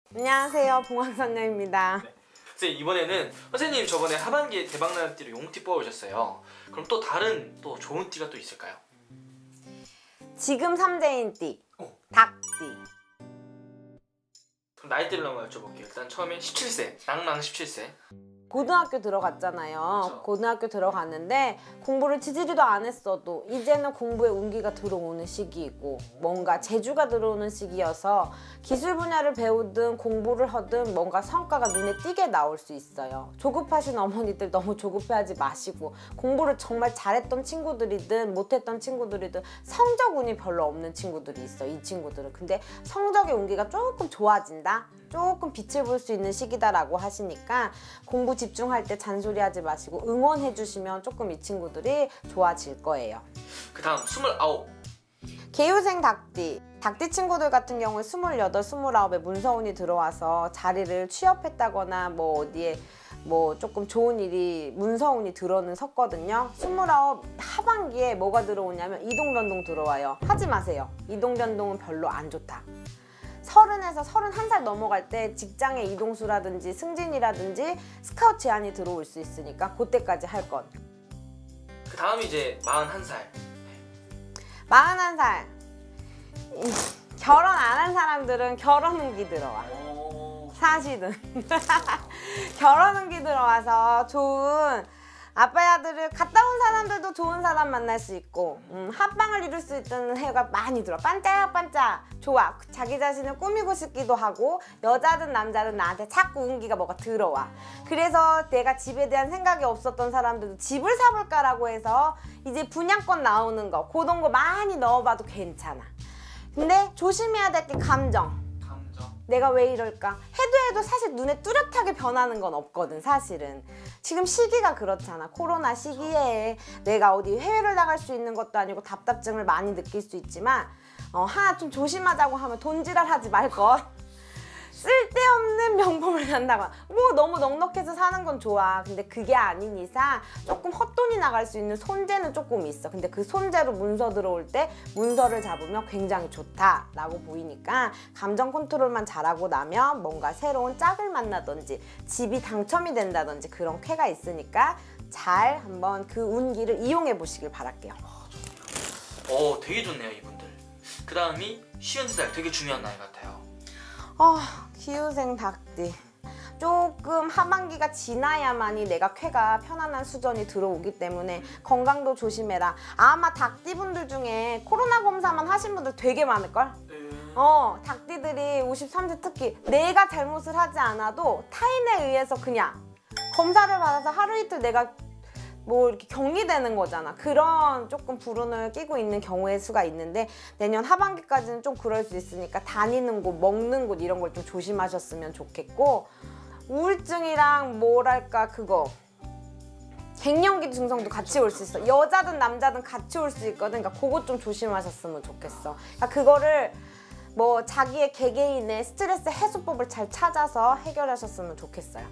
안녕하세요, 봉황선녀입니다. 네. 선생님, 이번에는 선생님 저번에 하반기에 대박나는 띠로 용띠 뽑아오셨어요. 그럼 또 다른 또 좋은 띠가 또 있을까요? 지금 삼재인 띠, 닭띠. 그럼 나이대를 한번 여쭤볼게요. 일단 처음에 17세, 낭낭 17세. 고등학교 들어갔잖아요. 그쵸. 고등학교 들어갔는데 공부를 지지리도 안 했어도 이제는 공부에 운기가 들어오는 시기이고 뭔가 재주가 들어오는 시기여서 기술 분야를 배우든 공부를 하든 뭔가 성과가 눈에 띄게 나올 수 있어요. 조급하신 어머니들 너무 조급해하지 마시고 공부를 정말 잘했던 친구들이든 못했던 친구들이든 성적 운이 별로 없는 친구들이 있어. 이 친구들은. 근데 성적의 운기가 조금 좋아진다? 조금 빛을 볼 수 있는 시기다라고 하시니까 공부 집중할 때 잔소리하지 마시고 응원해 주시면 조금 이 친구들이 좋아질 거예요. 그 다음 29. 개유생 닭띠. 닭띠 친구들 같은 경우에 28, 29에 문서운이 들어와서 자리를 취업했다거나 뭐 어디에 뭐 조금 좋은 일이 문서운이 들어는 섰거든요. 29 하반기에 뭐가 들어오냐면 이동변동 들어와요. 하지 마세요. 이동변동은 별로 안 좋다. 30에서 31살 넘어갈 때 직장의 이동수라든지 승진이라든지 스카우트 제안이 들어올 수 있으니까 그때까지 할 것. 그 다음이 이제 41살. 41살. 결혼 안 한 사람들은 결혼 운기 들어와. 사실은. 결혼 운기 들어와서 좋은 아빠의 아들을 갔다 온 사람들도 좋은 사람 만날 수 있고 합방을 이룰 수 있다는 해가 많이 들어. 반짝반짝 좋아. 자기 자신을 꾸미고 싶기도 하고 여자든 남자든 나한테 자꾸 운기가 뭐가 들어와. 그래서 내가 집에 대한 생각이 없었던 사람들도 집을 사볼까라고 해서 이제 분양권 나오는 거 그런 거 많이 넣어봐도 괜찮아. 근데 조심해야 될 게 감정. 내가 왜 이럴까? 해도 사실 눈에 뚜렷하게 변하는 건 없거든, 사실은. 지금 시기가 그렇잖아. 코로나 시기에 내가 어디 해외를 나갈 수 있는 것도 아니고 답답증을 많이 느낄 수 있지만 하나 좀 조심하자고 하면 돈지랄 하지 말 것. 쓸데없는 명품을 산다거나 뭐 너무 넉넉해서 사는 건 좋아. 근데 그게 아닌 이상 조금 헛돈이 나갈 수 있는 손재는 조금 있어. 근데 그 손재로 문서 들어올 때 문서를 잡으면 굉장히 좋다라고 보이니까 감정 컨트롤만 잘하고 나면 뭔가 새로운 짝을 만나든지 집이 당첨이 된다든지 그런 쾌가 있으니까 잘 한번 그 운기를 이용해 보시길 바랄게요. 되게 좋네요, 이분들. 그 다음이 53살, 되게 중요한 나이 같아요. 기후생 닭띠. 조금 하반기가 지나야만이 내가 쾌가 편안한 수준이 들어오기 때문에 건강도 조심해라. 아마 닭띠분들 중에 코로나 검사만 하신 분들 되게 많을걸? 닭띠들이 53세 특히 내가 잘못을 하지 않아도 타인에 의해서 그냥 검사를 받아서 하루 이틀 내가 뭐 이렇게 격리되는 거잖아. 그런 조금 불운을 끼고 있는 경우의 수가 있는데 내년 하반기까지는 좀 그럴 수 있으니까 다니는 곳, 먹는 곳 이런 걸 좀 조심하셨으면 좋겠고 우울증이랑 뭐랄까 그거 갱년기 증상도 같이 올 수 있어. 여자든 남자든 같이 올 수 있거든. 그러니까 그거 좀 조심하셨으면 좋겠어. 그러니까 그거를 뭐 자기의 개개인의 스트레스 해소법을 잘 찾아서 해결하셨으면 좋겠어요.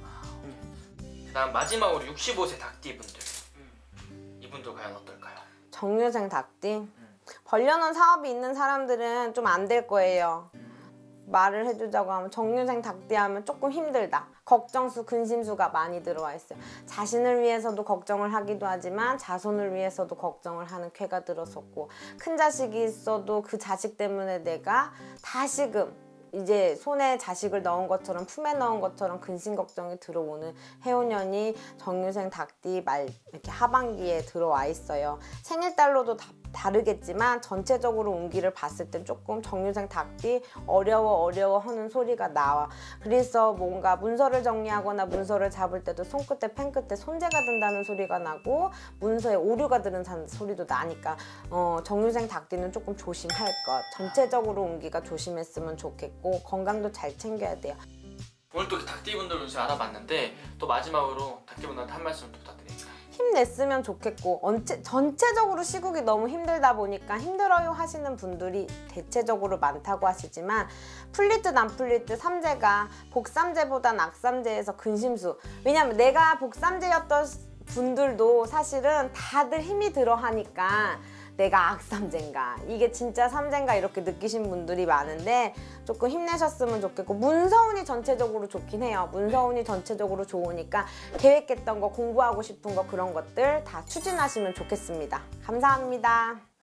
그 다음 마지막으로 65세 닭띠분들. 이분들 과연 어떨까요? 정유생 닭띠. 벌려놓은 사업이 있는 사람들은 좀 안 될 거예요. 말을 해주자고 하면 정유생 닭띠 하면 조금 힘들다. 걱정수, 근심수가 많이 들어와 있어요. 자신을 위해서도 걱정을 하기도 하지만 자손을 위해서도 걱정을 하는 쾌가 들었었고 큰 자식이 있어도 그 자식 때문에 내가 다시금 이제 손에 자식을 넣은 것처럼 품에 넣은 것처럼 근심 걱정이 들어오는 해운년이 정유생 닭띠 이렇게 하반기에 들어와 있어요. 생일달로도 다르겠지만 전체적으로 운기를 봤을 땐 조금 정유생 닭띠 어려워 하는 소리가 나와. 그래서 뭔가 문서를 정리하거나 문서를 잡을 때도 손끝에 펜끝에 손재가 든다는 소리가 나고 문서에 오류가 드는 소리도 나니까 정유생 닭띠는 조금 조심할 것. 전체적으로 운기가 조심했으면 좋겠고 건강도 잘 챙겨야 돼요. 오늘 또 닭띠분들 운세 알아봤는데 또 마지막으로 닭띠분들한테 한 말씀 부탁드립니다. 힘냈으면 좋겠고 전체적으로 시국이 너무 힘들다 보니까 힘들어요 하시는 분들이 대체적으로 많다고 하시지만 풀릴 듯 안 풀릴 듯 삼재가 복삼재보단 악삼재에서 근심수. 왜냐면 내가 복삼재였던 분들도 사실은 다들 힘이 들어 하니까 내가 악삼재인가, 이게 진짜 삼재인가 이렇게 느끼신 분들이 많은데 조금 힘내셨으면 좋겠고, 문서운이 전체적으로 좋긴 해요. 문서운이 전체적으로 좋으니까 계획했던 거, 공부하고 싶은 거, 그런 것들 다 추진하시면 좋겠습니다. 감사합니다.